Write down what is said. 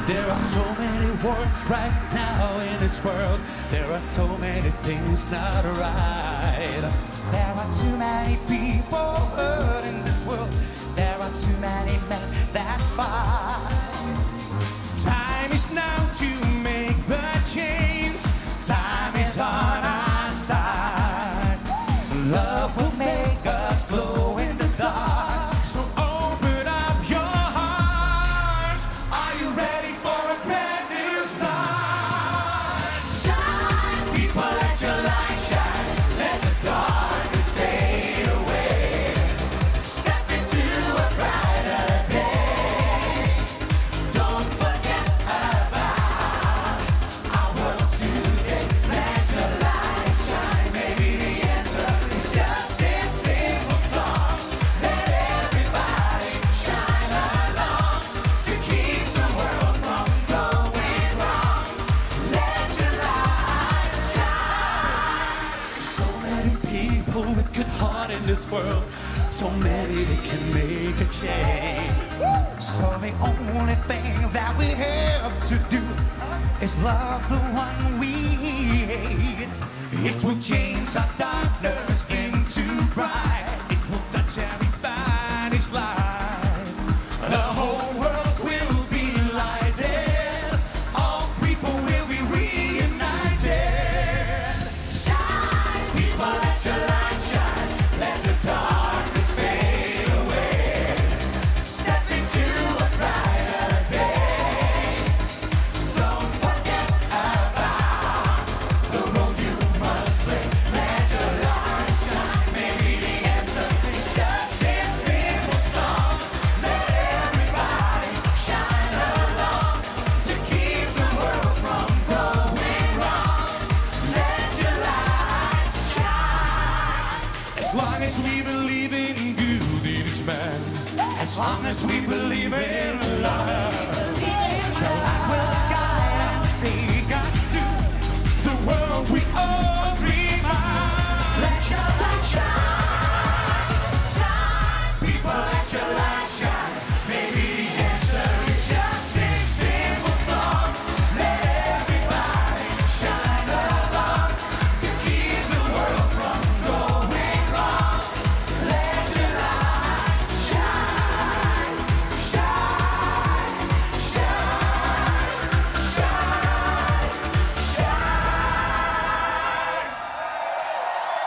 There are so many wars right now in this world. There are so many things not right. There are too many people hurt in this world. There are too many men that fight. Time is now to make the change. Time is on our side. Love will make us glow in the dark. So open up your heart. Are you ready for a brand new start? Shine, People, let your light shine. Let the darkness fade away. Step into a brighter day. Don't forget about our world today. Let your light shine. Maybe the answer is just this simple song. Let everybody shine along to keep the world from going wrong. Let your light shine. So many people with good heart in this world. So many that can make a change. so the only thing that we have to do is love the one we hate. It will change our darkness into bright. It will touch everybody's life. The whole world will be lighted. All people will be reunited. Shine, People, let your light shine. Let the darkness fade away. Step into a brighter day. Don't forget about the road you must play. Let your light shine. Maybe the answer is just this simple song. Let everybody shine along to keep the world from going wrong. Let your light shine. As long as we believe in good, it is man. as long as we believe in love.